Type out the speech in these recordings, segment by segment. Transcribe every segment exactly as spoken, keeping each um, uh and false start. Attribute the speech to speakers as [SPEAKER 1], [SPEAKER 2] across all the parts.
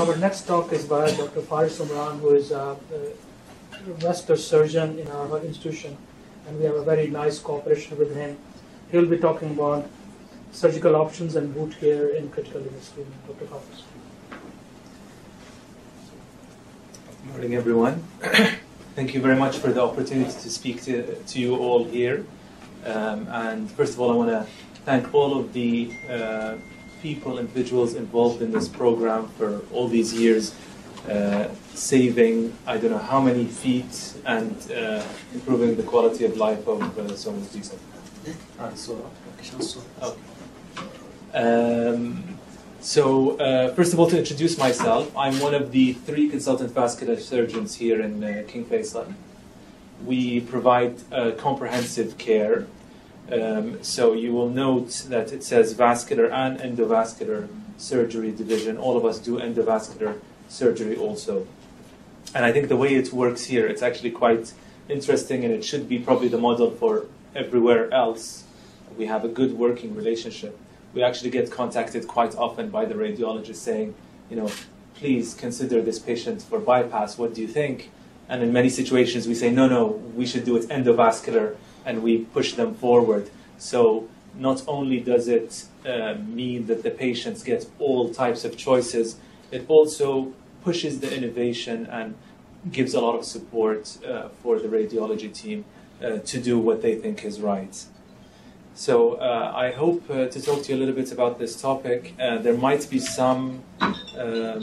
[SPEAKER 1] our next talk is by Doctor Faris Umran, who is a, a vascular surgeon in our institution, and we have a very nice cooperation with him. He'll be talking about surgical options and wound care in critical limb ischemia. Doctor Faris.
[SPEAKER 2] Good morning, everyone. Thank you very much for the opportunity to speak to, to you all here. Um, and first of all, I want to thank all of the uh, people, individuals involved in this program for all these years, uh, saving I don't know how many feet and uh, improving the quality of life of uh, so many people. Ah, so, okay. Um, so, uh, first of all, to introduce myself, I'm one of the three consultant vascular surgeons here in uh, King Faisal. We provide uh, comprehensive care. Um, so you will note that it says vascular and endovascular surgery division. All of us do endovascular surgery also. And I think the way it works here, it's actually quite interesting, and it should be probably the model for everywhere else. We have a good working relationship. We actually get contacted quite often by the radiologist saying, you know, please consider this patient for bypass. What do you think? And in many situations we say, no, no, we should do it endovascular, and we push them forward. So not only does it uh, mean that the patients get all types of choices, it also pushes the innovation and gives a lot of support uh, for the radiology team uh, to do what they think is right. So uh, I hope uh, to talk to you a little bit about this topic. Uh, there might be some um,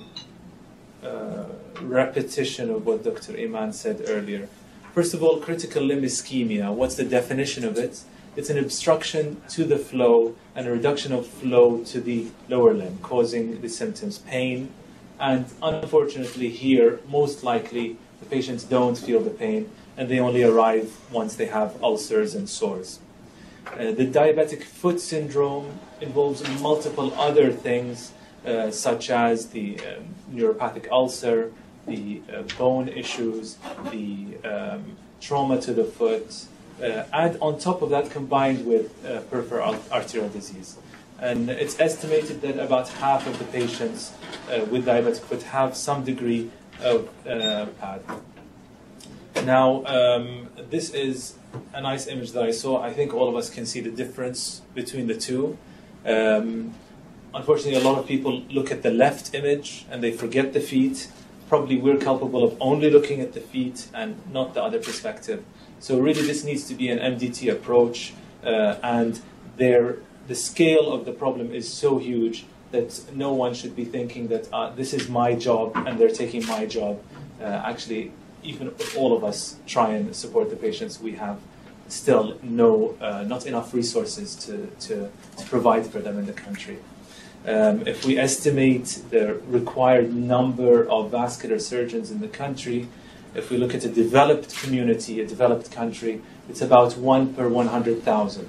[SPEAKER 2] uh, repetition of what Doctor Iman said earlier. First of all, critical limb ischemia, what's the definition of it? It's an obstruction to the flow and a reduction of flow to the lower limb, causing the symptoms, pain. And unfortunately here, most likely, the patients don't feel the pain, and they only arrive once they have ulcers and sores. Uh, the diabetic foot syndrome involves multiple other things, uh, such as the um, neuropathic ulcer, the uh, bone issues, the um, trauma to the foot, uh, and on top of that combined with uh, peripheral arterial disease. And it's estimated that about half of the patients uh, with diabetic foot have some degree of uh, P A D. Now, um, this is a nice image that I saw. I think all of us can see the difference between the two. Um, unfortunately, a lot of people look at the left image and they forget the feet. Probably we're culpable of only looking at the feet and not the other perspective. So really this needs to be an M D T approach, uh, and there, the scale of the problem is so huge that no one should be thinking that uh, this is my job and they're taking my job. Uh, actually, even if all of us try and support the patients, we have still no, uh, not enough resources to, to, to provide for them in the country. Um, if we estimate the required number of vascular surgeons in the country, if we look at a developed community, a developed country, it's about one per one hundred thousand.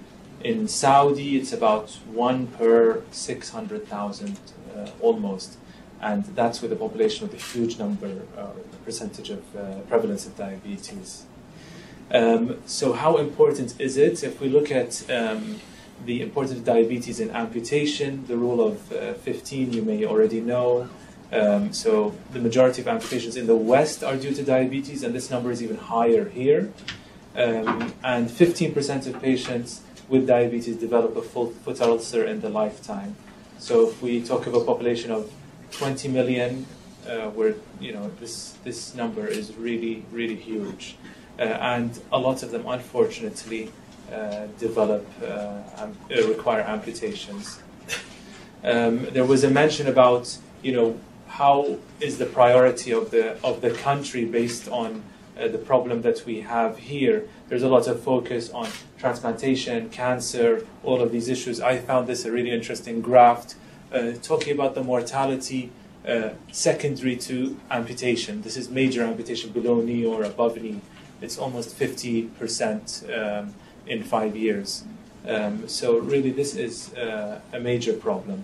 [SPEAKER 2] In Saudi, it's about one per six hundred thousand, uh, almost. And that's with a population with a huge number, uh, percentage of uh, prevalence of diabetes. Um, so how important is it? If we look at um, the importance of diabetes in amputation, the rule of uh, fifteen you may already know. Um, so the majority of amputations in the West are due to diabetes, and this number is even higher here. Um, and fifteen percent of patients with diabetes develop a full foot ulcer in the lifetime. So if we talk of a population of twenty million, uh, where you know this this number is really really huge, uh, and a lot of them unfortunately Uh, develop, uh, um, uh, require amputations. Um, there was a mention about, you know, how is the priority of the of the country based on uh, the problem that we have here. There's a lot of focus on transplantation, cancer, all of these issues. I found this a really interesting graph uh, talking about the mortality uh, secondary to amputation. This is major amputation below knee or above knee. It's almost fifty percent. Um, in five years. Um, so really this is uh, a major problem.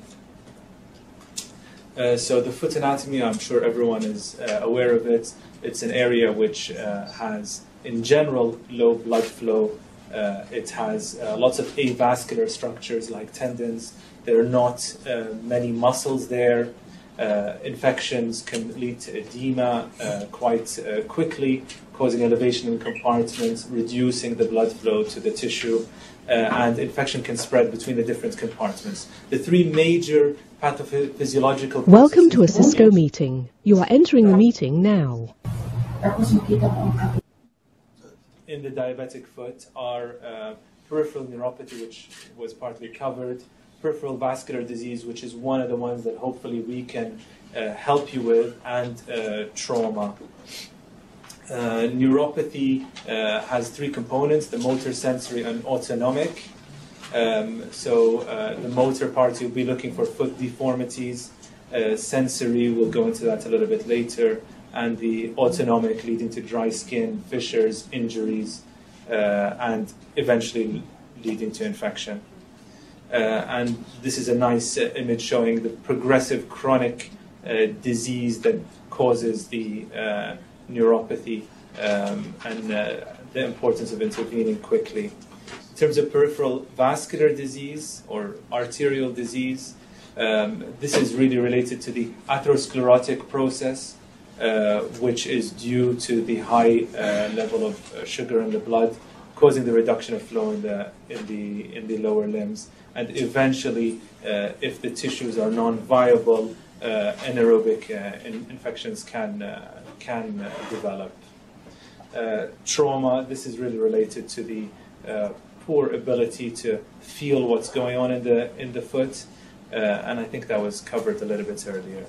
[SPEAKER 2] Uh, so the foot anatomy, I'm sure everyone is uh, aware of it. It's an area which uh, has, in general, low blood flow. Uh, it has uh, lots of avascular structures like tendons. There are not uh, many muscles there. Uh, infections can lead to edema uh, quite uh, quickly, causing elevation in compartments, reducing the blood flow to the tissue, uh, and infection can spread between the different compartments. The three major pathophysiological
[SPEAKER 3] Welcome to a Cisco meeting. You are entering the meeting now.
[SPEAKER 2] In the diabetic foot are uh, peripheral neuropathy, which was partly covered, peripheral vascular disease, which is one of the ones that hopefully we can uh, help you with, and uh, trauma. Uh, neuropathy uh, has three components: the motor, sensory, and autonomic. Um, so uh, the motor part, you'll be looking for foot deformities. Uh, sensory, we'll go into that a little bit later. And the autonomic, leading to dry skin, fissures, injuries, uh, and eventually leading to infection. Uh, and this is a nice uh, image showing the progressive chronic uh, disease that causes the uh, neuropathy um, and uh, the importance of intervening quickly. In terms of peripheral vascular disease or arterial disease, um, this is really related to the atherosclerotic process, uh, which is due to the high uh, level of uh, sugar in the blood, causing the reduction of flow in the in the in the lower limbs, and eventually, uh, if the tissues are non-viable, uh, anaerobic uh, in, infections can uh, can uh, develop. Uh, trauma. This is really related to the uh, poor ability to feel what's going on in the in the foot, uh, and I think that was covered a little bit earlier.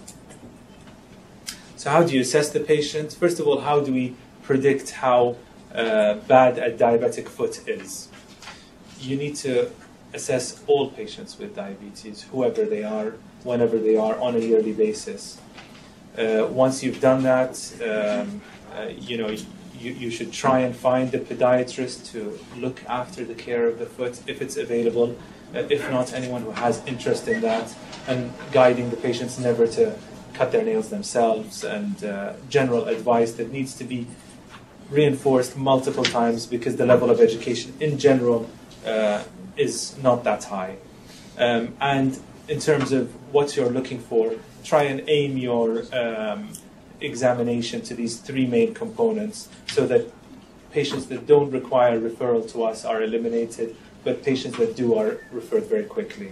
[SPEAKER 2] So, how do you assess the patient? First of all, how do we predict how uh, bad a diabetic foot is? You need to assess all patients with diabetes, whoever they are, whenever they are, on a yearly basis. Uh, once you've done that, um, uh, you know, you, you should try and find a podiatrist to look after the care of the foot if it's available. Uh, if not, anyone who has interest in that, and guiding the patients never to cut their nails themselves, and uh, general advice that needs to be reinforced multiple times because the level of education in general uh, is not that high. Um, and in terms of what you're looking for, try and aim your um, examination to these three main components so that patients that don't require referral to us are eliminated, but patients that do are referred very quickly.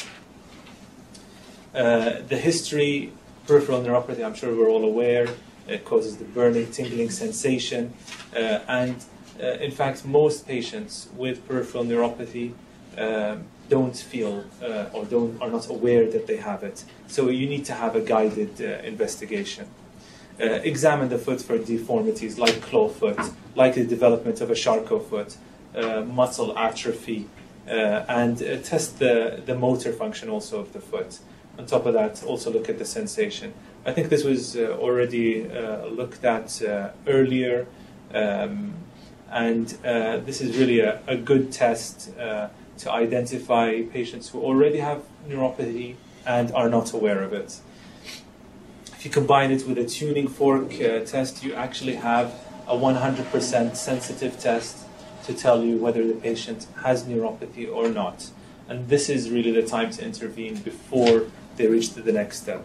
[SPEAKER 2] Uh, the history, peripheral neuropathy, I'm sure we're all aware. It causes the burning, tingling sensation. Uh, and uh, in fact, most patients with peripheral neuropathy uh, don't feel uh, or don't are not aware that they have it. So you need to have a guided uh, investigation. Uh, examine the foot for deformities like clawfoot, like the development of a Charcot foot, uh, muscle atrophy, uh, and uh, test the, the motor function also of the foot. On top of that, also look at the sensation. I think this was uh, already uh, looked at uh, earlier, um, and uh, this is really a, a good test uh, to identify patients who already have neuropathy and are not aware of it. If you combine it with a tuning fork uh, test, you actually have a one hundred percent sensitive test to tell you whether the patient has neuropathy or not. And this is really the time to intervene before they reach to the next step.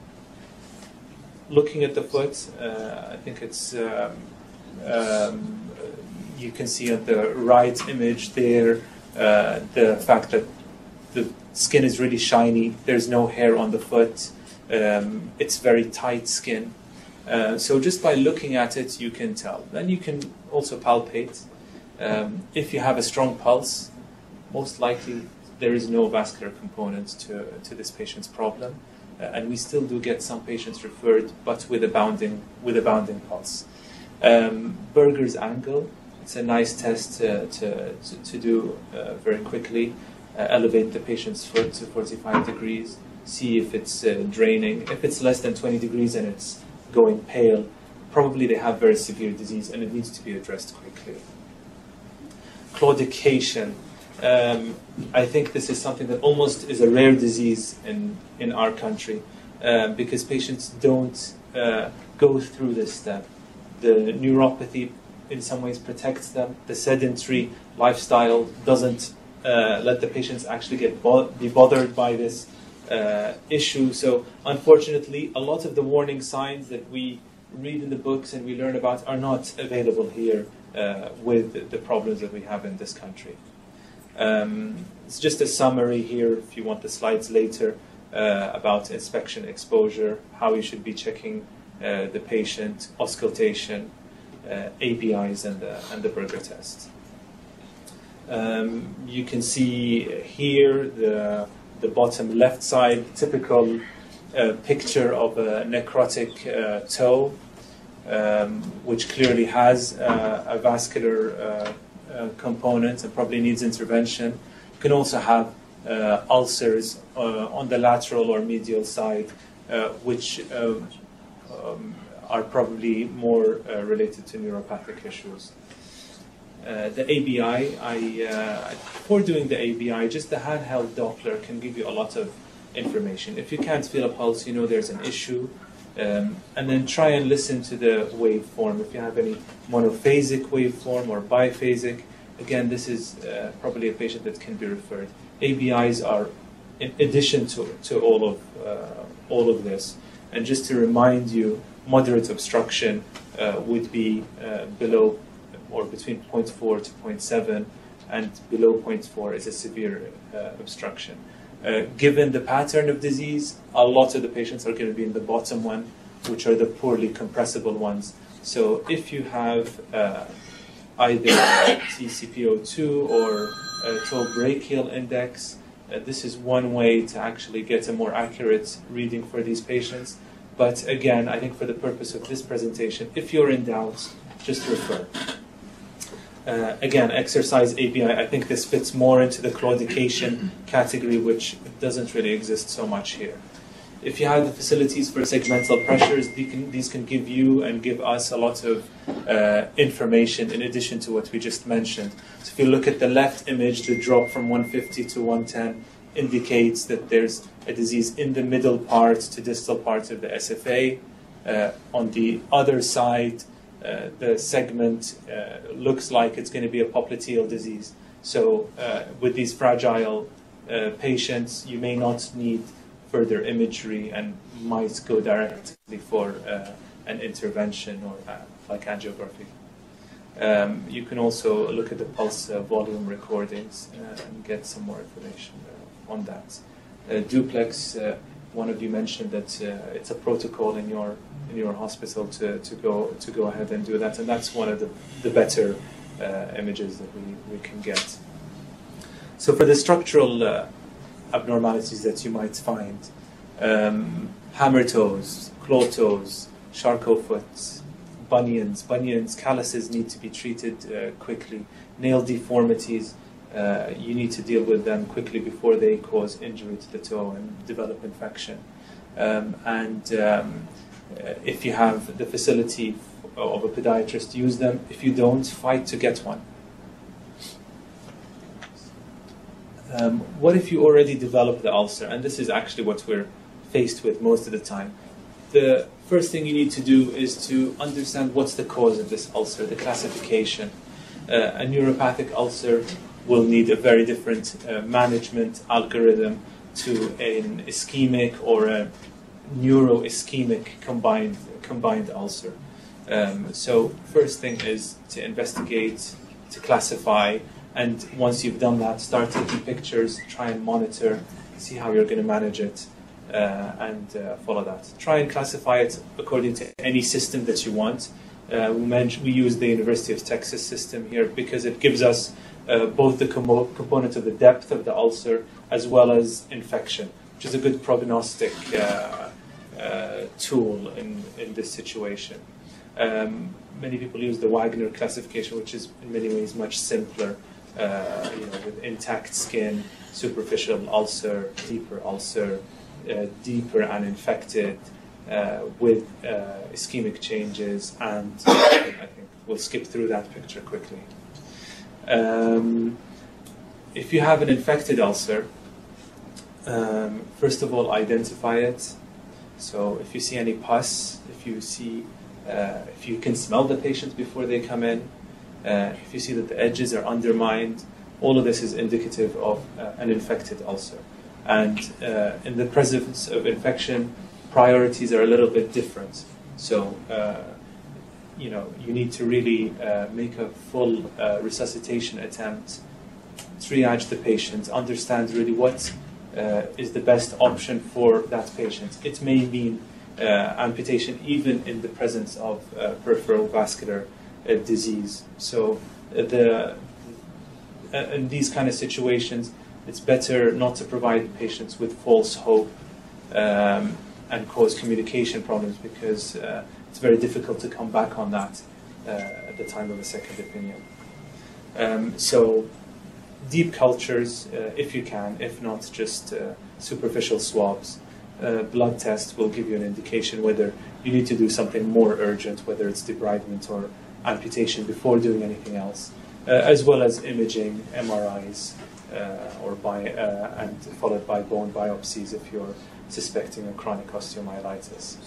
[SPEAKER 2] Looking at the foot, uh, I think it's, um, um, you can see on the right image there, uh, the fact that the skin is really shiny, there's no hair on the foot, um, it's very tight skin. Uh, so just by looking at it, you can tell. Then you can also palpate. Um, if you have a strong pulse, most likely there is no vascular component to, to this patient's problem. Uh, and we still do get some patients referred, but with a bounding, with a bounding pulse. Um, Berger's angle, it's a nice test uh, to, to, to do uh, very quickly. Uh, elevate the patient's foot to forty-five degrees, see if it's uh, draining. If it's less than twenty degrees and it's going pale, probably they have very severe disease and it needs to be addressed quickly. Claudication. Um, I think this is something that almost is a rare disease in, in our country uh, because patients don't uh, go through this step. The neuropathy in some ways protects them. The sedentary lifestyle doesn't uh, let the patients actually get bo- be bothered by this uh, issue. So unfortunately, a lot of the warning signs that we read in the books and we learn about are not available here uh, with the problems that we have in this country. Um, it's just a summary here, if you want the slides later, uh, about inspection exposure, how you should be checking uh, the patient, auscultation, uh, A B Is, and the, and the Berger test. Um, you can see here the, the bottom left side, typical uh, picture of a necrotic uh, toe, um, which clearly has uh, a vascular uh, uh, component and probably needs intervention. You can also have uh, ulcers uh, on the lateral or medial side, uh, which uh, um, are probably more uh, related to neuropathic issues. Uh, the A B I, I uh, before doing the A B I, just the handheld Doppler can give you a lot of information. If you can't feel a pulse, you know there's an issue, um, and then try and listen to the waveform. If you have any monophasic waveform or biphasic, again, this is uh, probably a patient that can be referred. A B Is are in addition to to all of uh, all of this, and just to remind you, moderate obstruction uh, would be uh, below or between zero point four to zero point seven, and below zero point four is a severe uh, obstruction. Uh, given the pattern of disease, a lot of the patients are going to be in the bottom one, which are the poorly compressible ones. So if you have uh, either T C P O two or uh, toe brachial index, uh, this is one way to actually get a more accurate reading for these patients. But again, I think for the purpose of this presentation, if you're in doubt, just refer. Uh, again, exercise A B I, I think this fits more into the claudication category, which doesn't really exist so much here. If you have the facilities for segmental pressures, these can, these can give you and give us a lot of uh, information in addition to what we just mentioned. So if you look at the left image, the drop from one fifty to one ten indicates that there's a disease in the middle part to distal part of the S F A. Uh, on the other side, Uh, the segment uh, looks like it's going to be a popliteal disease. So uh, with these fragile uh, patients, you may not need further imagery and might go directly for uh, an intervention or uh, like angiography. Um, you can also look at the pulse uh, volume recordings uh, and get some more information uh, on that. Uh, duplex, uh, one of you mentioned that uh, it's a protocol in your in your hospital to, to go to go ahead and do that, and that's one of the, the better uh, images that we, we can get. So for the structural uh, abnormalities that you might find, um, hammer toes, claw toes, Charcot foot, bunions, bunions, calluses need to be treated uh, quickly. Nail deformities, uh, you need to deal with them quickly before they cause injury to the toe and develop infection. Um, and um, Uh, if you have the facility of a podiatrist, use them. If you don't, fight to get one. Um, what if you already developed the ulcer? And this is actually what we're faced with most of the time. The first thing you need to do is to understand what's the cause of this ulcer, the classification. Uh, a neuropathic ulcer will need a very different uh, management algorithm to an ischemic or a neuroischemic combined combined ulcer. Um, so first thing is to investigate, to classify, and once you've done that, start taking pictures, try and monitor, see how you're going to manage it, uh, and uh, follow that. Try and classify it according to any system that you want. Uh, we, mentioned, we use the University of Texas system here because it gives us uh, both the com- component of the depth of the ulcer as well as infection, which is a good prognostic uh, Uh, tool in, in this situation. Um, many people use the Wagner classification, which is in many ways much simpler, uh, you know, with intact skin, superficial ulcer, deeper ulcer, uh, deeper and infected, uh, with uh, ischemic changes, and I think we'll skip through that picture quickly. Um, if you have an infected ulcer, um, first of all, identify it. So if you see any pus, if you see, uh, if you can smell the patient before they come in, uh, if you see that the edges are undermined, all of this is indicative of uh, an infected ulcer. And uh, in the presence of infection, priorities are a little bit different. So, uh, you know, you need to really uh, make a full uh, resuscitation attempt, triage the patient, understand really what uh, is the best option for that patient. It may mean uh, amputation even in the presence of uh, peripheral vascular uh, disease. So, uh, the uh, in these kind of situations, it's better not to provide patients with false hope um, and cause communication problems, because uh, it's very difficult to come back on that uh, at the time of a second opinion. Um, so deep cultures, uh, if you can, if not just uh, superficial swabs. Uh, blood test will give you an indication whether you need to do something more urgent, whether it's debridement or amputation before doing anything else, uh, as well as imaging, M R Is, uh, or by, uh, and followed by bone biopsies if you're suspecting a chronic osteomyelitis.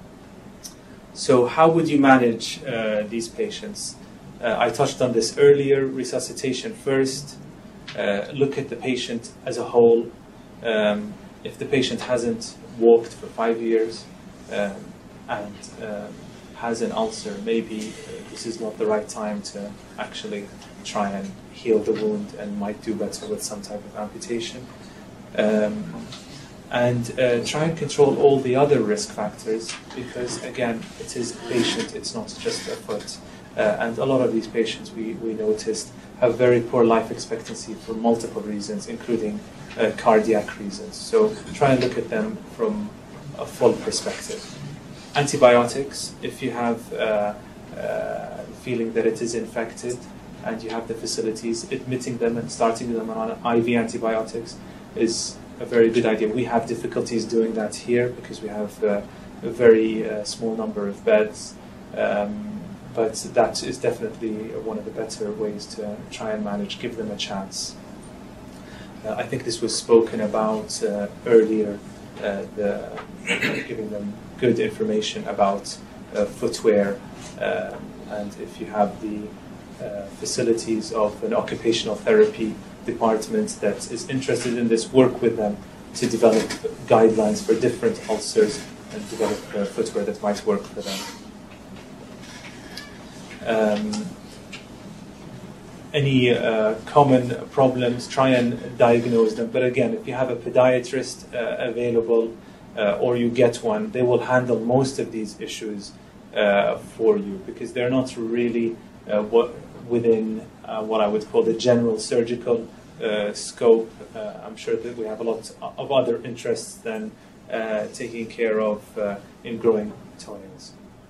[SPEAKER 2] So how would you manage uh, these patients? Uh, I touched on this earlier, resuscitation first. Uh, look at the patient as a whole. Um, if the patient hasn't walked for five years um, and um, has an ulcer, maybe uh, this is not the right time to actually try and heal the wound, and might do better with some type of amputation. Um, and uh, try and control all the other risk factors, because again, it is a patient, it's not just a foot. Uh, and a lot of these patients, we, we noticed, have very poor life expectancy for multiple reasons, including uh, cardiac reasons. So try and look at them from a full perspective. Antibiotics, if you have uh, uh, feeling that it is infected and you have the facilities, admitting them and starting them on I V antibiotics is a very good idea. We have difficulties doing that here because we have uh, a very uh, small number of beds, um, but that is definitely one of the better ways to try and manage, give them a chance. Uh, I think this was spoken about uh, earlier, uh, the giving them good information about uh, footwear, um, and if you have the uh, facilities of an occupational therapy department that is interested in this, work with them to develop guidelines for different ulcers and develop uh, footwear that might work for them. Um, any uh, common problems, try and diagnose them. But again, if you have a podiatrist uh, available uh, or you get one, they will handle most of these issues uh, for you, because they're not really uh, what, within uh, what I would call the general surgical uh, scope. Uh, I'm sure that we have a lot of other interests than uh, taking care of uh, ingrowing toenails.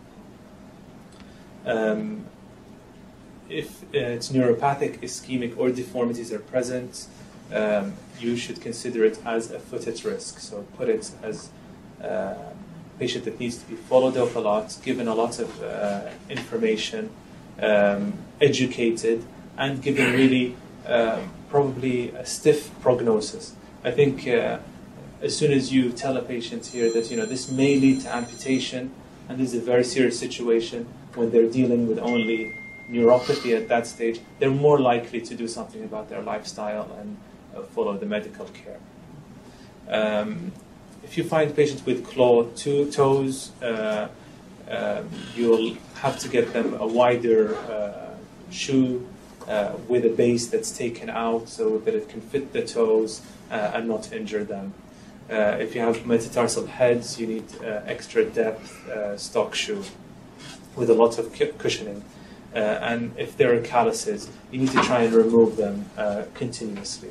[SPEAKER 2] Um, if uh, it's neuropathic, ischemic, or deformities are present, um, you should consider it as a foot at risk. So put it as a patient that needs to be followed up a lot, given a lot of uh, information, um, educated, and given really uh, probably a stiff prognosis. I think uh, as soon as you tell a patient here that, you know, this may lead to amputation, and this is a very serious situation, when they're dealing with only neuropathy at that stage, they're more likely to do something about their lifestyle and uh, follow the medical care. Um, if you find patients with clawed two toes, uh, um, you'll have to get them a wider uh, shoe uh, with a base that's taken out so that it can fit the toes uh, and not injure them. Uh, if you have metatarsal heads, you need uh, extra depth uh, stock shoe with a lot of cushioning. Uh, and if there are calluses, you need to try and remove them uh, continuously.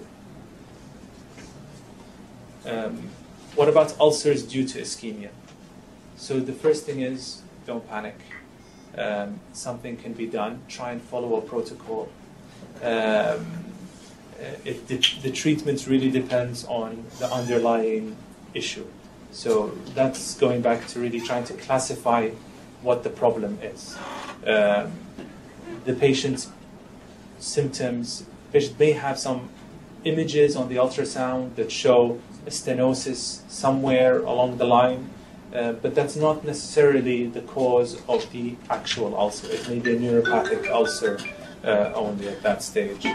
[SPEAKER 2] Um, what about ulcers due to ischemia? So the first thing is, don't panic. Um, something can be done. Try and follow a protocol. Um, it, the, the treatment really depends on the underlying issue. So that's going back to really trying to classify what the problem is. Um, the patient's symptoms, patient may have some images on the ultrasound that show a stenosis somewhere along the line, uh, but that's not necessarily the cause of the actual ulcer. It may be a neuropathic ulcer uh, only at that stage.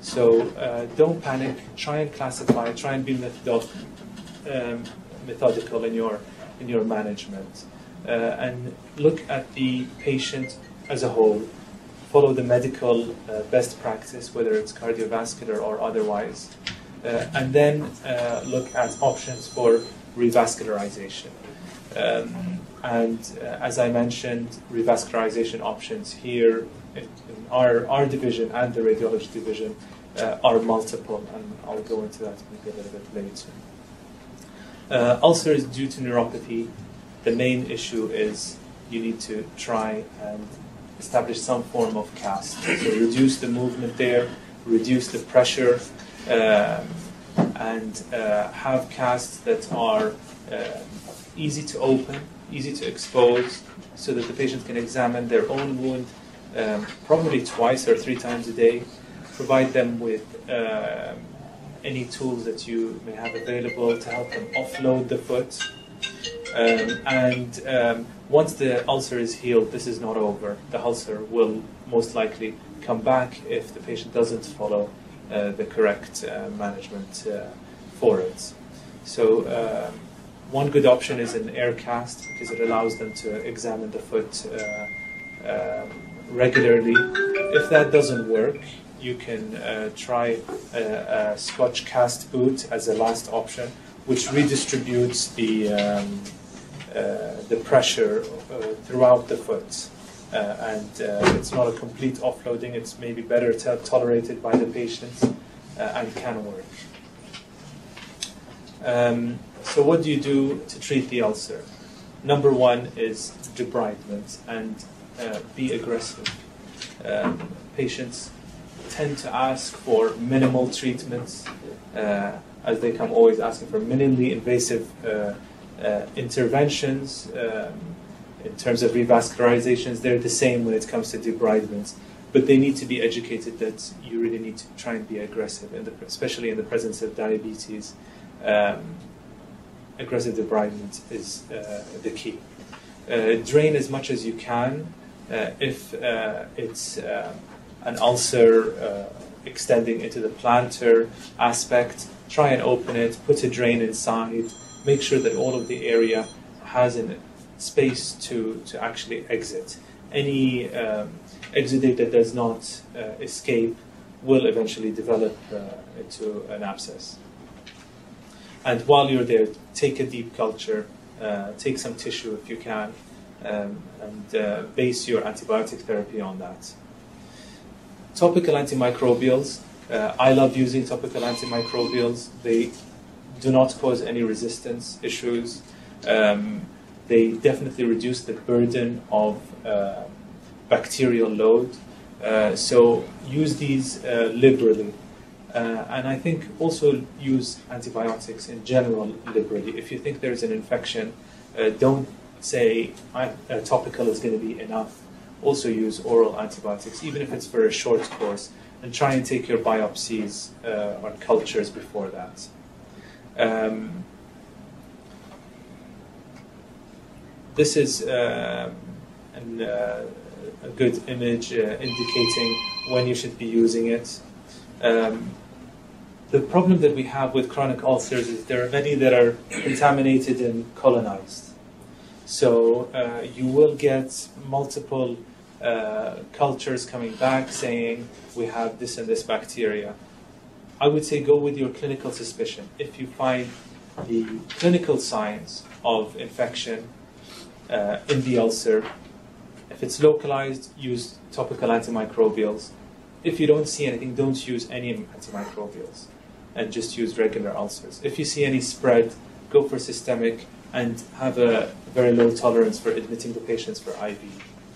[SPEAKER 2] So uh, don't panic. Try and classify. Try and be method- um, methodical in your in your management, uh, and look at the patient as a whole. Follow the medical uh, best practice, whether it's cardiovascular or otherwise, uh, and then uh, look at options for revascularization. Um, and uh, as I mentioned, revascularization options here in, in our, our division and the radiology division uh, are multiple, and I'll go into that maybe a little bit later. Uh, ulcers due to neuropathy, the main issue is you need to try and establish some form of cast. So reduce the movement there, reduce the pressure, um, and uh, have casts that are uh, easy to open, easy to expose, so that the patient can examine their own wound um, probably twice or three times a day. Provide them with uh, any tools that you may have available to help them offload the foot. Um, and um, once the ulcer is healed, this is not over. The ulcer will most likely come back if the patient doesn't follow uh, the correct uh, management uh, for it. So um, one good option is an air cast, because it allows them to examine the foot uh, uh, regularly. If that doesn't work, you can uh, try a, a Scotch cast boot as a last option, which redistributes the um, uh, the pressure uh, throughout the foot, uh, and uh, it's not a complete offloading. It's maybe better to tolerated by the patients uh, and can work. Um, so, what do you do to treat the ulcer? Number one is debridement, and uh, be aggressive. Um, patients tend to ask for minimal treatments, uh, as they come always asking for minimally invasive uh, uh, interventions. Um, in terms of revascularizations, they're the same when it comes to debridements, but they need to be educated that you really need to try and be aggressive, in the, especially in the presence of diabetes. Um, aggressive debridement is uh, the key. Uh, drain as much as you can. Uh, if uh, it's uh, an ulcer uh, extending into the plantar aspect, try and open it, put a drain inside, make sure that all of the area has a space to, to actually exit. Any um, exudate that does not uh, escape will eventually develop uh, into an abscess. And while you're there, take a deep culture, uh, take some tissue if you can, um, and uh, base your antibiotic therapy on that. Topical antimicrobials. Uh, I love using topical antimicrobials. They do not cause any resistance issues. Um, they definitely reduce the burden of uh, bacterial load. Uh, so use these uh, liberally. Uh, and I think also use antibiotics in general liberally. If you think there's an infection, uh, don't say uh, topical is going to be enough. Also use oral antibiotics, even if it's for a short course, and try and take your biopsies uh, or cultures before that. Um, this is uh, an, uh, a good image uh, indicating when you should be using it. Um, the problem that we have with chronic ulcers is there are many that are contaminated and colonized. So uh, you will get multiple uh, cultures coming back saying we have this and this bacteria. I would say go with your clinical suspicion. If you find the clinical signs of infection uh, in the ulcer, if it's localized, use topical antimicrobials. If you don't see anything, don't use any antimicrobials and just use regular ulcers. If you see any spread, go for systemic and have a very low tolerance for admitting the patients for I V.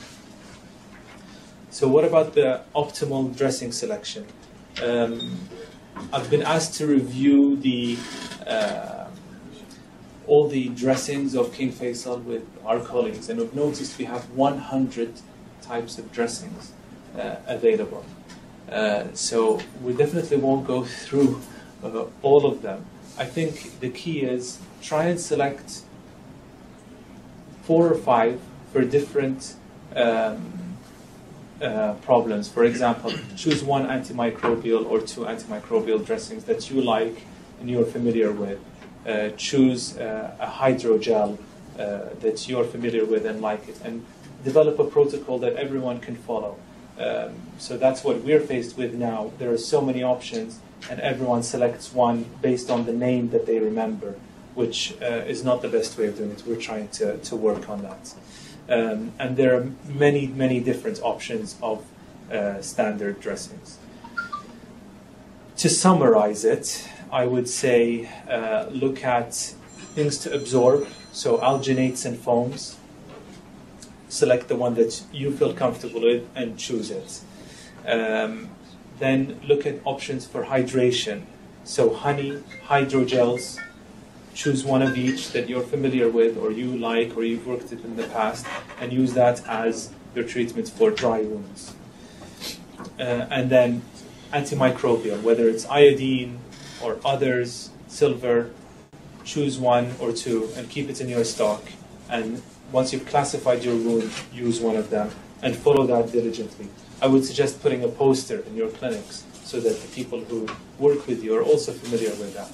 [SPEAKER 2] So what about the optimal dressing selection? Um, I've been asked to review the uh, all the dressings of King Faisal with our colleagues, and we've noticed we have one hundred types of dressings uh, available. Uh, so we definitely won't go through uh, all of them. I think the key is try and select four or five for different um, uh, problems. For example, choose one antimicrobial or two antimicrobial dressings that you like and you're familiar with. Uh, choose uh, a hydrogel uh, that you're familiar with and like it, and develop a protocol that everyone can follow. Um, so that's what we're faced with now. There are so many options, and everyone selects one based on the name that they remember, which uh, is not the best way of doing it. We're trying to, to work on that. Um, and there are many, many different options of uh, standard dressings. To summarize it, I would say uh, look at things to absorb, so alginates and foams. Select the one that you feel comfortable with and choose it. Um, then look at options for hydration. So honey, hydrogels, choose one of each that you're familiar with or you like or you've worked with in the past, and use that as your treatment for dry wounds. Uh, and then antimicrobial, whether it's iodine or others, silver, choose one or two and keep it in your stock. And once you've classified your wound, use one of them and follow that diligently. I would suggest putting a poster in your clinics so that the people who work with you are also familiar with that.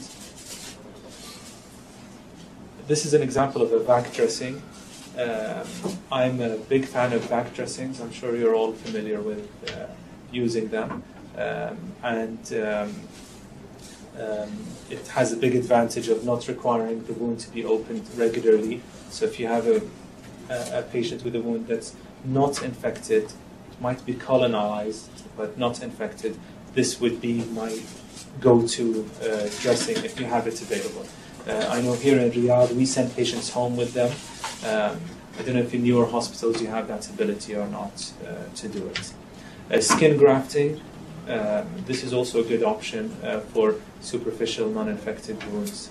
[SPEAKER 2] This is an example of a vac dressing. Um, I'm a big fan of vac dressings. I'm sure you're all familiar with uh, using them. Um, and um, um, it has a big advantage of not requiring the wound to be opened regularly. So if you have a, a, a patient with a wound that's not infected, it might be colonized but not infected, this would be my go-to uh, dressing if you have it available. Uh, I know here in Riyadh we send patients home with them. Um, I don't know if in your hospitals you have that ability or not uh, to do it. Uh, skin grafting, um, this is also a good option uh, for superficial non-infected wounds.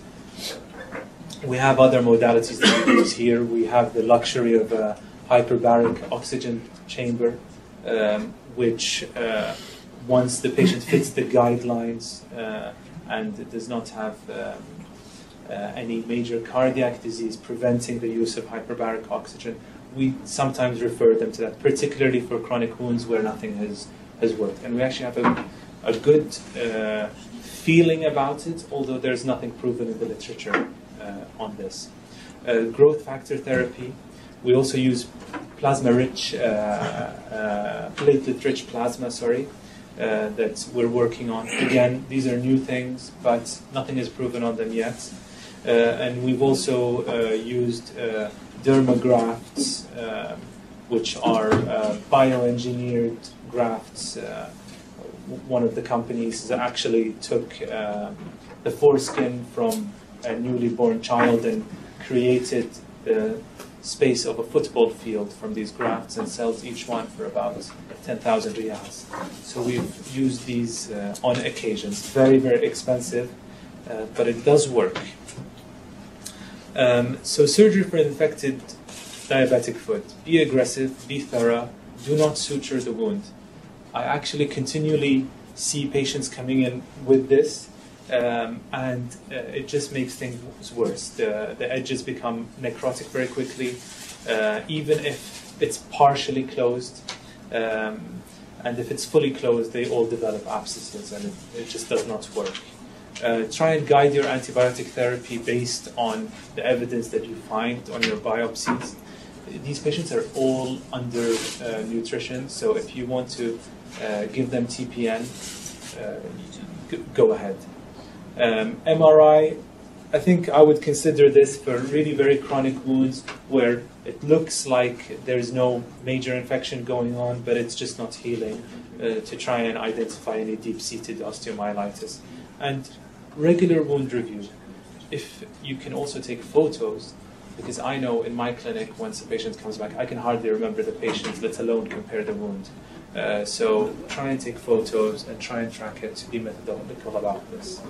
[SPEAKER 2] We have other modalities that we use here. We have the luxury of a hyperbaric oxygen chamber, um, which uh, once the patient fits the guidelines uh, and does not have um, uh, any major cardiac disease preventing the use of hyperbaric oxygen, we sometimes refer them to that, particularly for chronic wounds where nothing has, has worked. And we actually have a, a good uh, feeling about it, although there's nothing proven in the literature uh, on this. Uh, growth factor therapy. We also use plasma-rich, uh, uh, platelet-rich plasma, sorry, uh, that we're working on. Again, these are new things, but nothing is proven on them yet. Uh, and we've also uh, used uh, dermagrafts, uh, which are uh, bioengineered grafts. Uh, one of the companies actually took uh, the foreskin from a newly born child and created the space of a football field from these grafts and sells each one for about ten thousand riyals. So we've used these uh, on occasions. Very, very expensive, uh, but it does work. Um, so surgery for infected diabetic foot. Be aggressive, be thorough, do not suture the wound. I actually continually see patients coming in with this, um, and uh, it just makes things worse. The, the edges become necrotic very quickly, uh, even if it's partially closed. Um, and if it's fully closed, they all develop abscesses, and it, it just does not work. Uh, try and guide your antibiotic therapy based on the evidence that you find on your biopsies. These patients are all under uh, nutrition, so if you want to uh, give them T P N, uh, go ahead. Um, M R I, I think I would consider this for really very chronic wounds where it looks like there's no major infection going on, but it's just not healing, uh, to try and identify any deep-seated osteomyelitis. And regular wound review. If you can also take photos, because I know in my clinic, once a patient comes back, I can hardly remember the patient, let alone compare the wound. Uh, so try and take photos and try and track it to be methodical about this.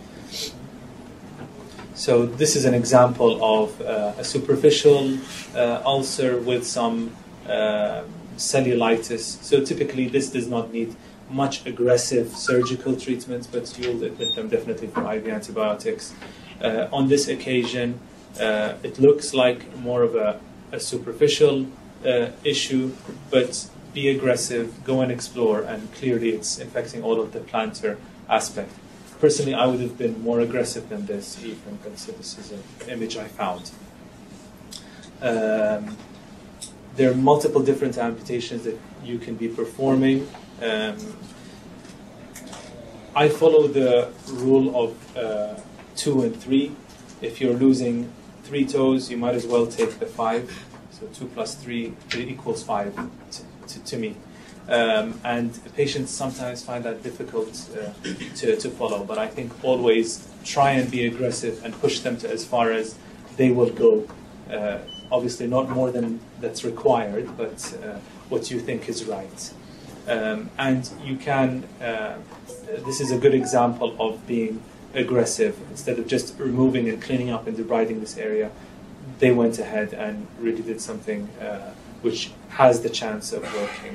[SPEAKER 2] So this is an example of uh, a superficial uh, ulcer with some uh, cellulitis. So typically this does not need much aggressive surgical treatment, but you'll admit them definitely for I V antibiotics. Uh, on this occasion, uh, it looks like more of a, a superficial uh, issue, but be aggressive, go and explore, and clearly it's infecting all of the plantar aspect. Personally, I would have been more aggressive than this even, but so this is an image I found. Um, there are multiple different amputations that you can be performing. Um, I follow the rule of uh, two and three. If you're losing three toes, you might as well take the five. So two plus three equals five to, to, to me. Um, and patients sometimes find that difficult uh, to, to follow, but I think always try and be aggressive and push them to as far as they will go. Uh, obviously not more than that's required, but uh, what you think is right. Um, and you can, uh, this is a good example of being aggressive. Instead of just removing and cleaning up and debriding this area, they went ahead and really did something uh, which has the chance of working.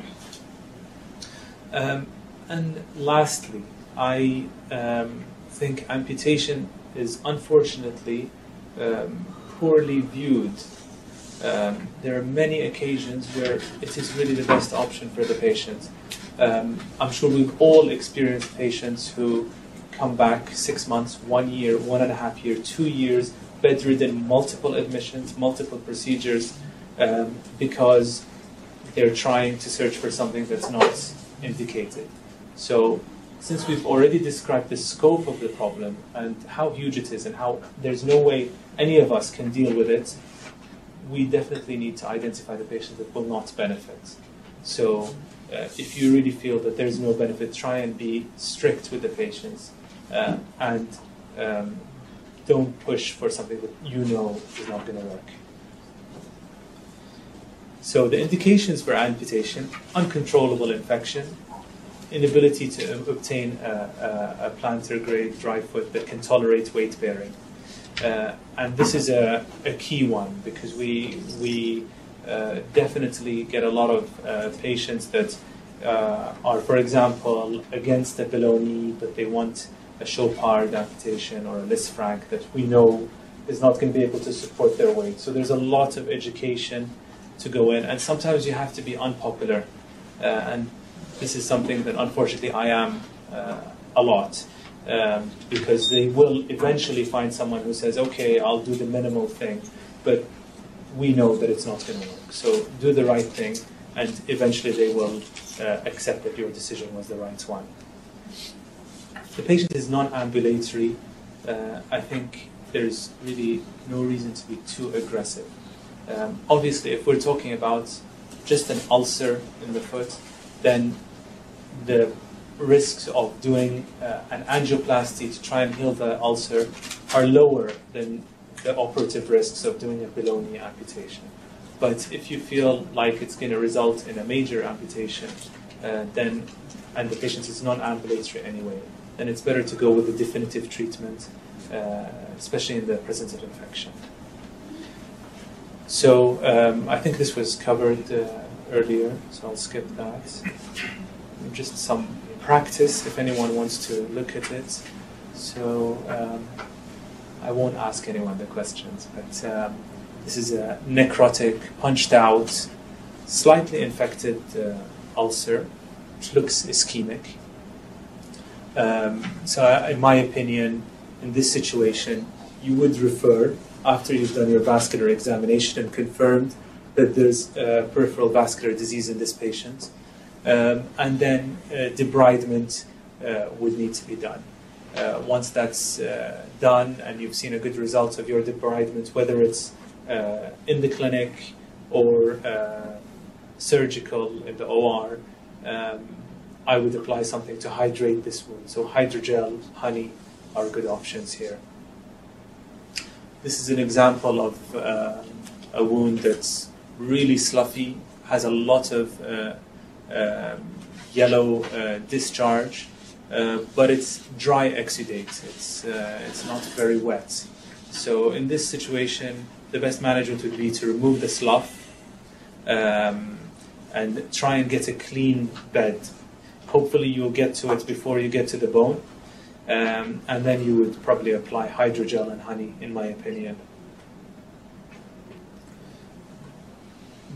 [SPEAKER 2] Um, and lastly, I um, think amputation is unfortunately um, poorly viewed. Um, there are many occasions where it is really the best option for the patient. Um, I'm sure we've all experienced patients who come back six months, one year, one and a half year, two years, bedridden, multiple admissions, multiple procedures, um, because they're trying to search for something that's not indicated. So since we've already described the scope of the problem and how huge it is and how there's no way any of us can deal with it, we definitely need to identify the patients that will not benefit. So uh, if you really feel that there's no benefit, try and be strict with the patients uh, and um, don't push for something that you know is not going to work. So the indications for amputation: uncontrollable infection, inability to obtain a, a, a plantar grade dry foot that can tolerate weight bearing. Uh, and this is a, a key one because we, we uh, definitely get a lot of uh, patients that uh, are, for example, against the below knee, but they want a Chopard amputation or a Lisfranc that we know is not going to be able to support their weight. So there's a lot of education to go in, and sometimes you have to be unpopular. Uh, and this is something that unfortunately I am uh, a lot. Um, because they will eventually find someone who says, okay, I'll do the minimal thing, but we know that it's not going to work. So do the right thing, and eventually they will uh, accept that your decision was the right one. The patient is non-ambulatory. Uh, I think there's really no reason to be too aggressive. Um, obviously, if we're talking about just an ulcer in the foot, then the risks of doing uh, an angioplasty to try and heal the ulcer are lower than the operative risks of doing a below knee amputation. But if you feel like it's going to result in a major amputation, uh, then and the patient is non-ambulatory anyway, then it's better to go with the definitive treatment, uh, especially in the presence of infection. So um, I think this was covered uh, earlier, so I'll skip that. Just some practice if anyone wants to look at it. So um, I won't ask anyone the questions, but um, this is a necrotic, punched out, slightly infected uh, ulcer, which looks ischemic. Um, so I, in my opinion, in this situation, you would refer after you've done your vascular examination and confirmed that there's uh, peripheral vascular disease in this patient. Um, and then uh, debridement uh, would need to be done. Uh, once that's uh, done and you've seen a good result of your debridement, whether it's uh, in the clinic or uh, surgical in the O R, um, I would apply something to hydrate this wound. So hydrogel, honey are good options here. This is an example of uh, a wound that's really sloughy, has a lot of uh, Um, yellow uh, discharge, uh, but it's dry exudate. It's uh, it's not very wet. So in this situation, the best management would be to remove the slough um, and try and get a clean bed. Hopefully, you'll get to it before you get to the bone, um, and then you would probably apply hydrogel and honey, in my opinion.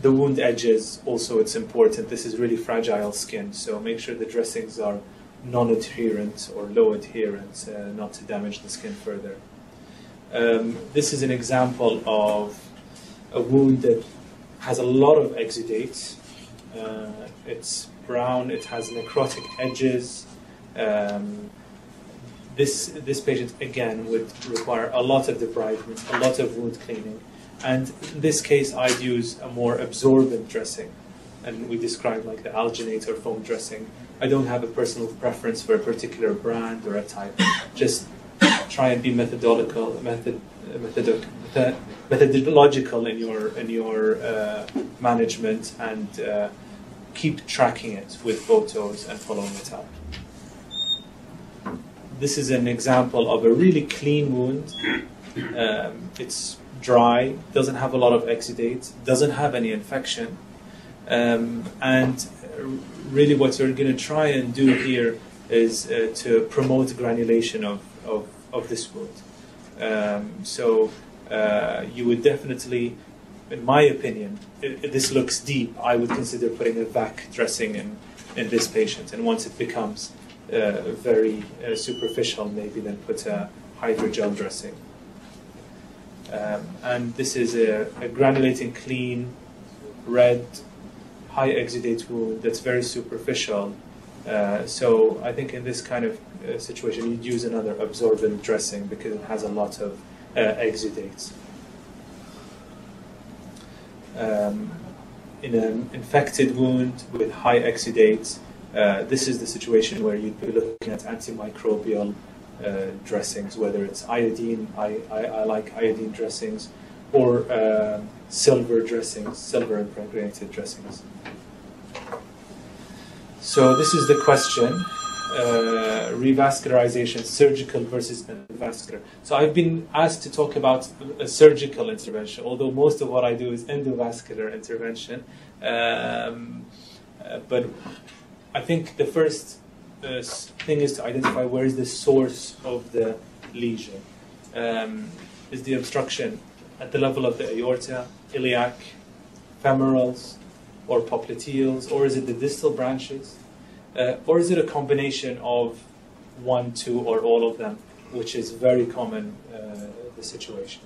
[SPEAKER 2] the wound edges, also it's important. This is really fragile skin, so make sure the dressings are non-adherent or low adherent, uh, not to damage the skin further. Um, this is an example of a wound that has a lot of exudate. Uh, it's brown, it has necrotic edges. Um, this, this patient, again, would require a lot of debridement, a lot of wound cleaning. And in this case, I'd use a more absorbent dressing. And we describe like the alginate or foam dressing. I don't have a personal preference for a particular brand or a type. Just try and be methodological, method, method, method, methodological in your in your uh, management, and uh, keep tracking it with photos and following it up. This is an example of a really clean wound. Um, it's dry, doesn't have a lot of exudate, doesn't have any infection, um, and really what you're going to try and do here is uh, to promote granulation of, of, of this wound. Um, so uh, you would definitely, in my opinion, if, if this looks deep, I would consider putting a V A C dressing in, in this patient. And once it becomes uh, very uh, superficial, maybe then put a hydrogel dressing. Um, and this is a, a granulating, clean, red, high exudate wound that's very superficial. Uh, so I think in this kind of uh, situation, you'd use another absorbent dressing because it has a lot of uh, exudates. Um, in an infected wound with high exudates, uh, this is the situation where you'd be looking at antimicrobial uh, dressings, whether it's iodine, I, I, I like iodine dressings, or uh, silver dressings, silver impregnated dressings. So this is the question, uh, revascularization, surgical versus endovascular. So I've been asked to talk about a surgical intervention, although most of what I do is endovascular intervention. Um, uh, but I think the first uh, thing is to identify where is the source of the lesion. Um, is the obstruction at the level of the aorta, iliac, femorals, or popliteals, or is it the distal branches? Uh, or is it a combination of one, two, or all of them, which is very common, uh, the situation.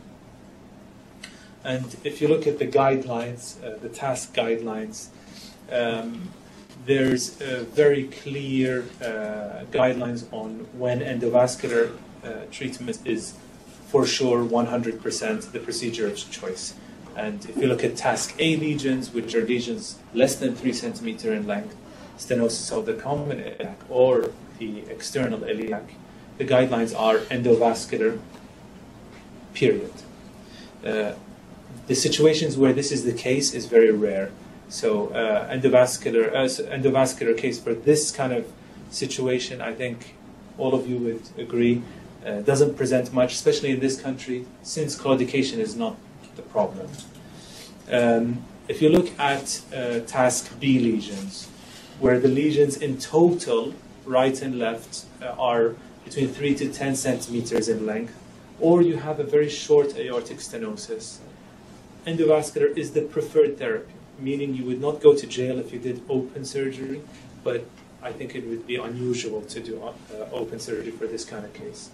[SPEAKER 2] And if you look at the guidelines, uh, the task guidelines, um, there's a very clear uh, guidelines on when endovascular uh, treatment is for sure one hundred percent the procedure of choice. And if you look at task A lesions, which are lesions less than three centimeter in length, stenosis of the common iliac or the external iliac, the guidelines are endovascular, period. Uh, the situations where this is the case is very rare. So uh, endovascular, uh, endovascular case for this kind of situation, I think all of you would agree, uh, doesn't present much, especially in this country, since claudication is not the problem. Um, if you look at uh, task B lesions, where the lesions in total, right and left, uh, are between three to ten centimeters in length, or you have a very short aortic stenosis, endovascular is the preferred therapy, meaning you would not go to jail if you did open surgery, but I think it would be unusual to do uh, open surgery for this kind of case.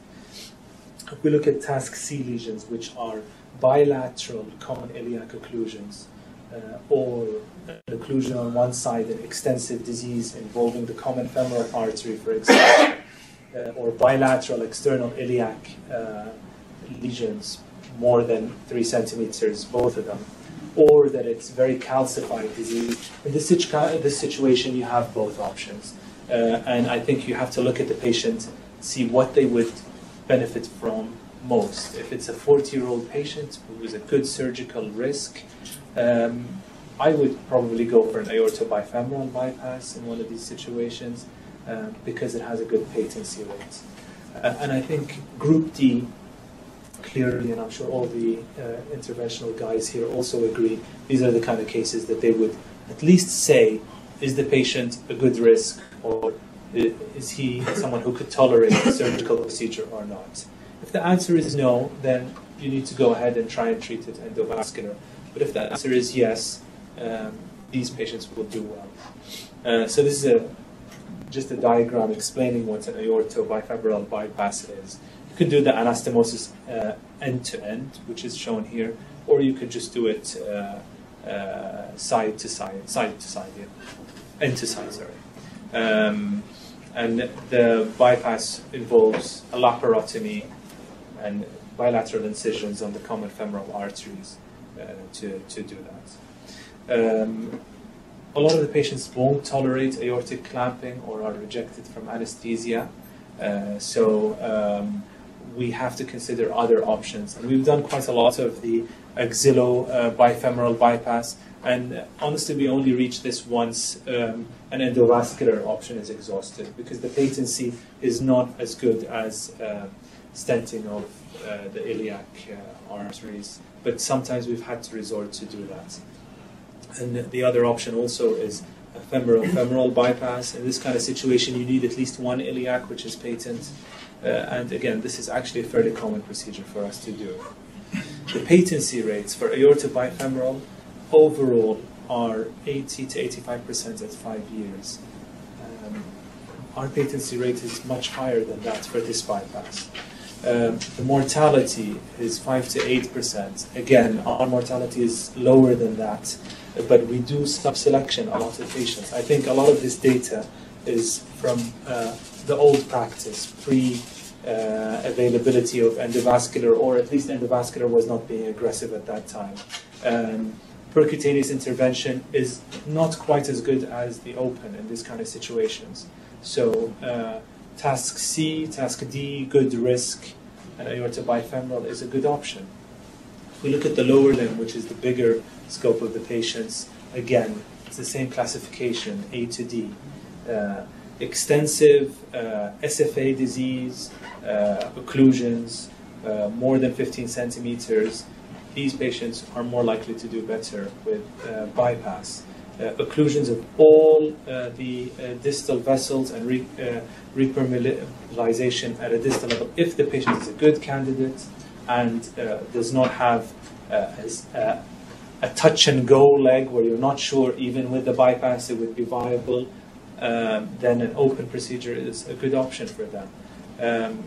[SPEAKER 2] If we look at task C lesions, which are bilateral common iliac occlusions, uh, or an occlusion on one side, an extensive disease involving the common femoral artery, for example, uh, or bilateral external iliac uh, lesions, more than three centimeters, both of them, or that it's very calcified disease. In this, situ- this situation, you have both options. Uh, and I think you have to look at the patient, see what they would benefit from most. If it's a forty-year-old patient who is a good surgical risk, um, I would probably go for an aortobifemoral bypass in one of these situations uh, because it has a good patency rate. Uh, and I think Group D, clearly, and I'm sure all the uh, interventional guys here also agree, these are the kind of cases that they would at least say, is the patient a good risk, or is he someone who could tolerate a surgical procedure or not? If the answer is no, then you need to go ahead and try and treat it endovascular. But if the answer is yes, um, these patients will do well. Uh, so this is a, just a diagram explaining what an aortobifemoral bypass is. You could do the anastomosis uh, end to end, which is shown here, or you could just do it uh, uh, side to side, side to side, yeah. end to side, sorry. Um, and the bypass involves a laparotomy and bilateral incisions on the common femoral arteries uh, to, to do that. Um, a lot of the patients won't tolerate aortic clamping or are rejected from anesthesia, uh, so um, we have to consider other options. And we've done quite a lot of the axillo uh, bifemoral bypass, and uh, honestly we only reach this once um, an endovascular option is exhausted, because the patency is not as good as uh, stenting of uh, the iliac uh, arteries, but sometimes we've had to resort to do that. And the other option also is a femoral-femoral bypass. In this kind of situation, you need at least one iliac, which is patent. Uh, and again, this is actually a fairly common procedure for us to do. The patency rates for aortobifemoral overall are eighty to eighty-five percent at five years. Um, our patency rate is much higher than that for this bypass. Um, the mortality is five to eight percent. Again, our mortality is lower than that, but we do sub-selection a lot of patients. I think a lot of this data is from uh, the old practice, pre-availability uh, of endovascular, or at least endovascular was not being aggressive at that time. Um, percutaneous intervention is not quite as good as the open in this kind of situations. So uh, task C, task D, good risk, and aortobifemoral is a good option. If we look at the lower limb, which is the bigger scope of the patients, again, it's the same classification, A to D. Uh, extensive uh, S F A disease, uh, occlusions, uh, more than fifteen centimeters, these patients are more likely to do better with uh, bypass. Uh, occlusions of all uh, the uh, distal vessels and re, uh, repermeabilization at a distal level, if the patient is a good candidate and uh, does not have uh, as, uh, a touch and go leg where you're not sure even with the bypass it would be viable, um, then an open procedure is a good option for them. Um,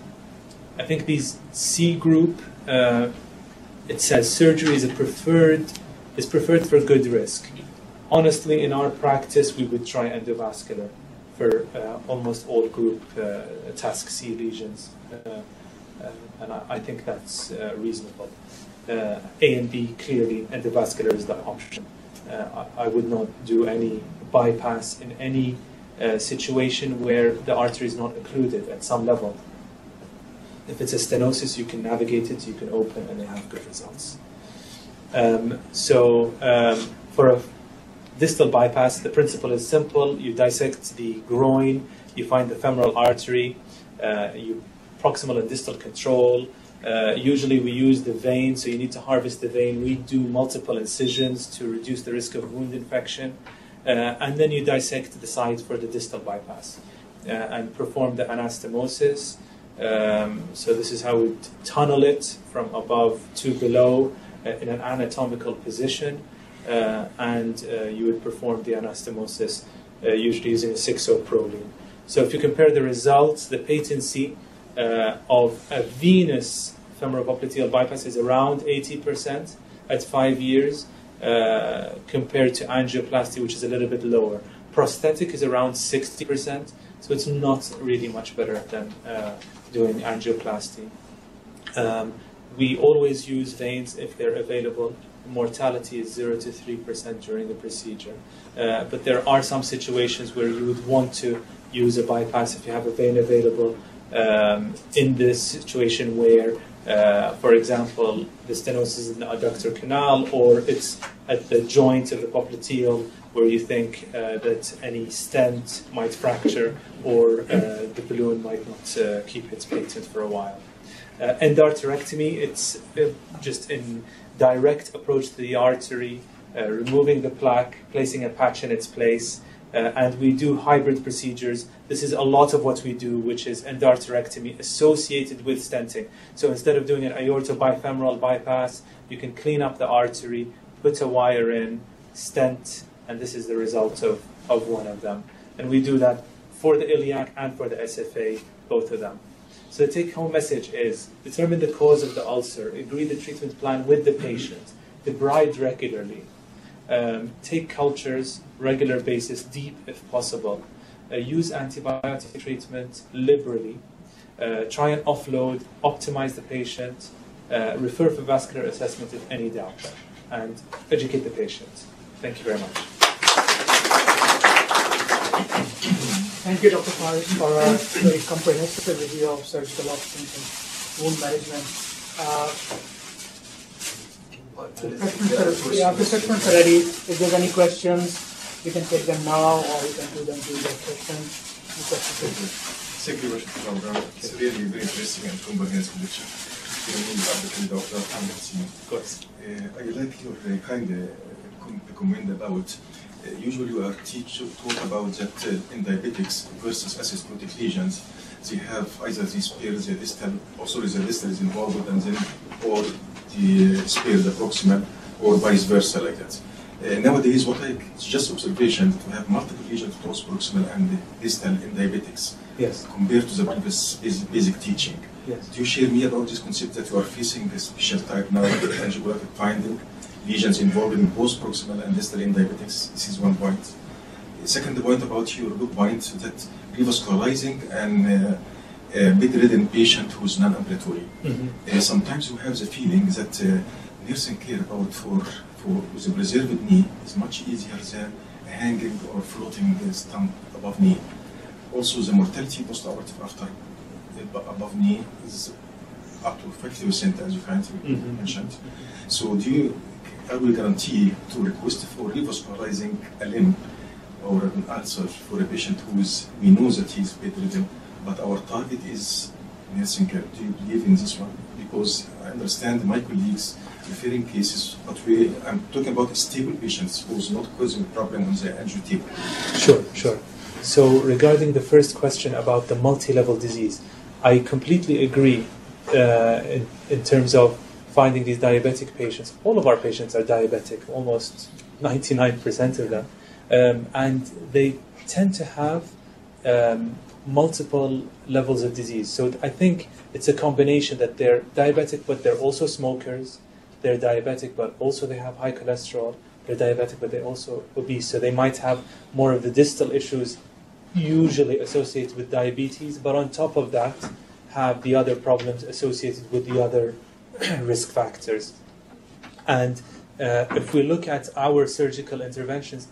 [SPEAKER 2] I think these C group, uh, it says surgery is a preferred is preferred for good risk. Honestly, in our practice, we would try endovascular for uh, almost all group uh, task C lesions, uh, uh, and I, I think that's uh, reasonable. Uh, A and B, clearly, endovascular is the option. Uh, I, I would not do any bypass in any uh, situation where the artery is not occluded at some level. If it's a stenosis, you can navigate it, you can open, and they have good results. Um, so um, for a distal bypass, the principle is simple. You dissect the groin, you find the femoral artery, uh, you proximal and distal control. Uh, usually we use the vein, so you need to harvest the vein. We do multiple incisions to reduce the risk of wound infection. Uh, and then you dissect the site for the distal bypass uh, and perform the anastomosis. Um, so this is how we tunnel it from above to below uh, in an anatomical position. Uh, and uh, you would perform the anastomosis uh, usually using a six oh Prolene. So if you compare the results, the patency uh, of a venous femoropopliteal bypass is around eighty percent at five years uh, compared to angioplasty, which is a little bit lower. Prosthetic is around sixty percent, so it's not really much better than uh, doing angioplasty. Um, we always use veins if they're available. Mortality is zero to three percent during the procedure. Uh, but there are some situations where you would want to use a bypass if you have a vein available um, in this situation where, uh, for example, the stenosis is in the adductor canal, or it's at the joint of the popliteal where you think uh, that any stent might fracture, or uh, the balloon might not uh, keep its patent for a while. Uh, endarterectomy, it's uh, just in direct approach to the artery, uh, removing the plaque, placing a patch in its place, uh, and we do hybrid procedures. This is a lot of what we do, which is endarterectomy associated with stenting. So instead of doing an aortobifemoral bypass, you can clean up the artery, put a wire in, stent, and this is the result of, of one of them. And we do that for the iliac and for the S F A, both of them. So the take-home message is, determine the cause of the ulcer, agree the treatment plan with the patient, debride regularly, um, take cultures, regular basis, deep if possible, uh, use antibiotic treatment liberally, uh, try and offload, optimize the patient, uh, refer for vascular assessment if any doubt, and educate the patient. Thank you very much.
[SPEAKER 1] Thank you, Doctor Faris, for a very comprehensive review of surgical options and wound management. Uh, the refreshments are, yeah, the refreshments are ready. If there's any questions, we can take them now, or we can do them during the session. Any questions?
[SPEAKER 4] Thank you very much. It's really very interesting and comprehensive lecture. Doctor
[SPEAKER 2] Of course.
[SPEAKER 4] Uh, I like your uh, kind uh, com comment about Uh, usually we are teach talk about that uh, in diabetics versus asymptomatic lesions, they have either the spare, the distal, or sorry, the distal is involved, and then or the uh, spare, the proximal, or vice versa, like that. Uh, nowadays, what I it's just observation that we have multiple lesions, both proximal and distal in diabetics.
[SPEAKER 2] Yes.
[SPEAKER 4] Compared to the previous basic, basic teaching.
[SPEAKER 2] Yes.
[SPEAKER 4] Do you share me about this concept that you are facing this special type now of angiographic finding? Lesions involved in both proximal and distal in diabetics. This is one point. The second point about your good point that revascularizing and uh, a bedridden patient who is non-ambulatory. Mm-hmm. uh, sometimes you have the feeling that uh, nursing care about for for with a preserved knee is much easier than hanging or floating the stump above knee. Also, the mortality post-operative after uh, above knee is up to fifty percent, as you kindly mm-hmm. mentioned. So, do you? I will guarantee to request for revascularizing a limb or an ulcer for a patient who is, we know that he is bedridden, but our target is nursing care. Do you believe in this one? Because I understand my colleagues referring cases, but we, I'm talking about stable patients who is not causing a problem on the angio table.
[SPEAKER 2] Sure, sure. So regarding the first question about the multi-level disease, I completely agree uh, in, in terms of finding these diabetic patients. All of our patients are diabetic, almost ninety-nine percent of them. Um, and they tend to have um, multiple levels of disease. So I think it's a combination that they're diabetic, but they're also smokers. They're diabetic, but also they have high cholesterol. They're diabetic, but they're also obese. So they might have more of the distal issues usually associated with diabetes, but on top of that, have the other problems associated with the other risk factors. And uh, if we look at our surgical interventions,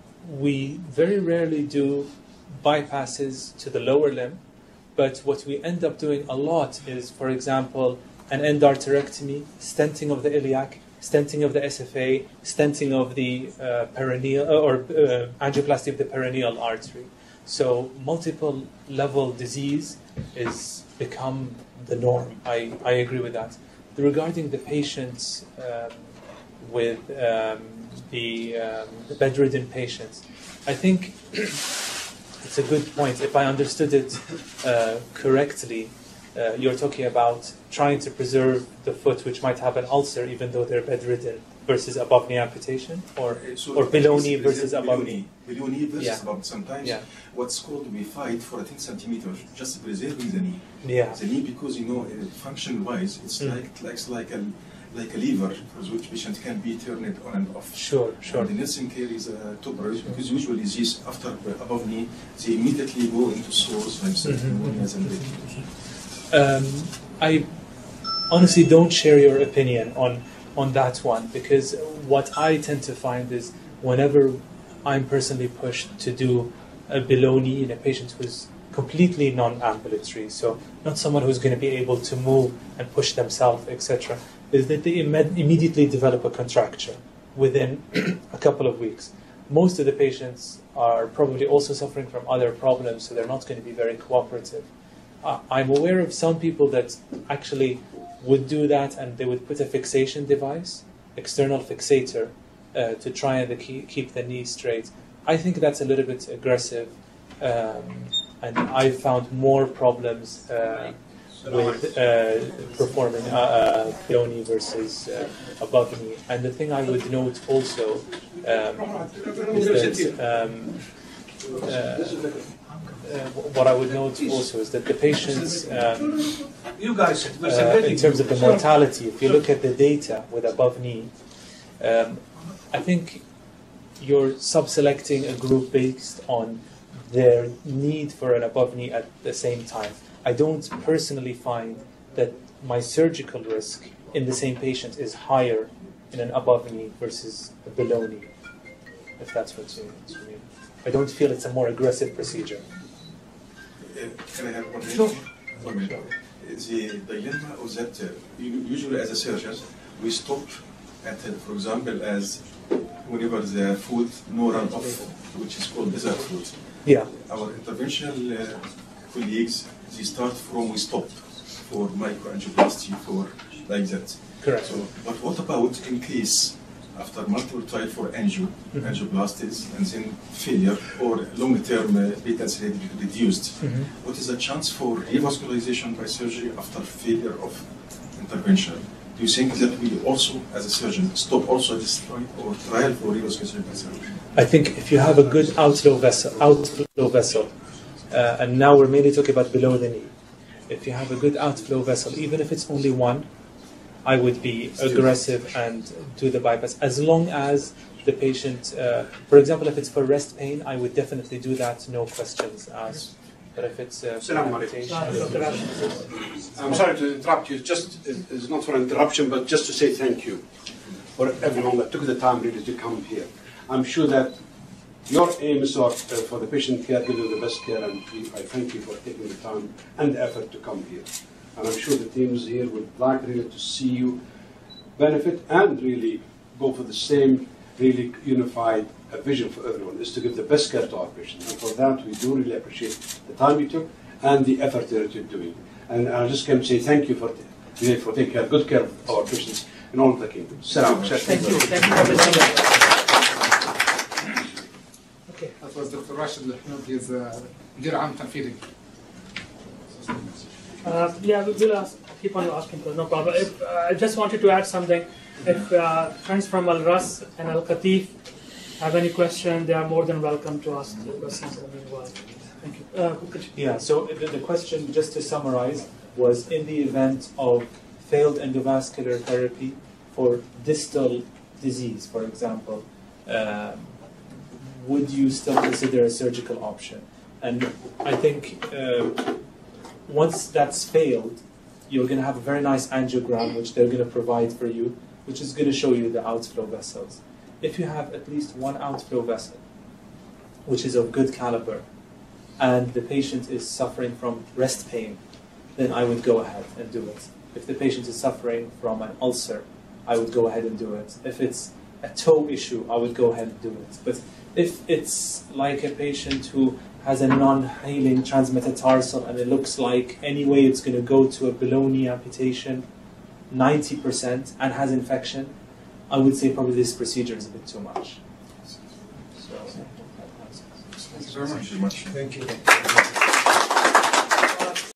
[SPEAKER 2] we very rarely do bypasses to the lower limb, but what we end up doing a lot is, for example, an endarterectomy, stenting of the iliac, stenting of the S F A, stenting of the uh, perineal, or uh, angioplasty of the perineal artery. So multiple level disease is become the norm. I, I agree with that. Regarding the patients um, with um, the, um, the bedridden patients, I think it's a good point. If I understood it uh, correctly, uh, you're talking about trying to preserve the foot which might have an ulcer even though they're bedridden versus above knee amputation, or
[SPEAKER 4] Uh, so
[SPEAKER 2] or below knee versus
[SPEAKER 4] below
[SPEAKER 2] above
[SPEAKER 4] knee.
[SPEAKER 2] knee.
[SPEAKER 4] Below knee versus
[SPEAKER 2] Yeah.
[SPEAKER 4] above. Sometimes
[SPEAKER 2] Yeah.
[SPEAKER 4] what's called we fight for a ten centimeters, just preserving the knee.
[SPEAKER 2] Yeah.
[SPEAKER 4] The knee, because you know, uh, function-wise, it's
[SPEAKER 2] Mm.
[SPEAKER 4] like like like a like a lever for which patient can be turned on and off.
[SPEAKER 2] Sure, sure.
[SPEAKER 4] And the nursing care is a top priority because usually these after uh, above knee, they immediately go into sores like
[SPEAKER 2] Mhm.
[SPEAKER 4] pneumonias and
[SPEAKER 2] Um, I honestly don't share your opinion on, on that one, because what I tend to find is whenever I'm personally pushed to do a below knee in a patient who's completely non-ambulatory, so not someone who's going to be able to move and push themselves, et cetera, is that they imme- immediately develop a contracture within a couple of weeks. Most of the patients are probably also suffering from other problems, so they're not going to be very cooperative. Uh, I'm aware of some people that actually would do that, and they would put a fixation device, external fixator, uh, to try and keep, keep the knee straight. I think that's a little bit aggressive, um, and I've found more problems uh, with uh, performing uh, uh, below knee versus uh, above knee. And the thing I would note also um, is that um, uh, uh, what I would note also is that the patients, um,
[SPEAKER 5] You guys,
[SPEAKER 2] uh, in terms of the mortality, if you look at the data with above knee, um, I think you're sub-selecting a group based on their need for an above knee at the same time. I don't personally find that my surgical risk in the same patient is higher in an above knee versus a below knee, if that's what you mean. I don't feel it's a more aggressive procedure.
[SPEAKER 4] Uh, can I have one minute?
[SPEAKER 2] Sure.
[SPEAKER 4] One minute. The dilemma is that uh, usually as a surgeon, we stop at, uh, for example, as whenever the food no run off, which is called desert food.
[SPEAKER 2] Yeah.
[SPEAKER 4] Our interventional uh, colleagues, they start from we stop for microangioplasty, for like that.
[SPEAKER 2] Correct.
[SPEAKER 4] So, but what about in case after multiple trial for angio, mm-hmm. angioplasties, and then failure or long-term uh, patency rate reduced? Mm-hmm. What is the chance for revascularization by surgery after failure of intervention? Do you think that we also, as a surgeon, stop also this trial or trial for revascularization by surgery?
[SPEAKER 2] I think if you have a good outflow vessel, outflow vessel, uh, and now we're mainly talking about below the knee. If you have a good outflow vessel, even if it's only one, I would be aggressive and do the bypass. As long as the patient, uh, for example, if it's for rest pain, I would definitely do that, no questions asked. But if it's uh, for amputation,
[SPEAKER 5] I'm sorry to interrupt you. Just it's not for an interruption, but just to say thank you for everyone that took the time really to come here. I'm sure that your aims are uh, for the patient care, give you the best care, and I thank you for taking the time and the effort to come here. And I'm sure the teams here would like really to see you benefit and really go for the same really unified uh, vision for everyone, is to give the best care to our patients. And for that, we do really appreciate the time you took and the effort that you're doing. And I just can say thank you for, really for taking care, good care of our patients in all of the kingdoms. Salam.
[SPEAKER 1] Thank you. Thank you for listening. Okay.
[SPEAKER 6] That was Doctor Rashid Al-Hanoud. He's uh, Mudir Aam Tanfidi.
[SPEAKER 1] Uh, yeah, we will ask, keep on asking, no problem. If, uh, I just wanted to add something. If uh, friends from Al Ras and Al Qatif have any question, they are more than welcome to ask the questions. Thank you. Uh,
[SPEAKER 2] yeah, so the, the question, just to summarize, was in the event of failed endovascular therapy for distal disease, for example, uh, would you still consider a surgical option? And I think uh, once that's failed, you're going to have a very nice angiogram, which they're going to provide for you, which is going to show you the outflow vessels. If you have at least one outflow vessel, which is of good caliber, and the patient is suffering from rest pain, then I would go ahead and do it. If the patient is suffering from an ulcer, I would go ahead and do it. If it's a toe issue, I would go ahead and do it. But if it's like a patient who has a non-healing transmetatarsal and it looks like anyway it's going to go to a below knee amputation, ninety percent, and has infection, I would say probably this procedure is a bit too much. So,
[SPEAKER 4] Thank you very much.
[SPEAKER 5] Thank you.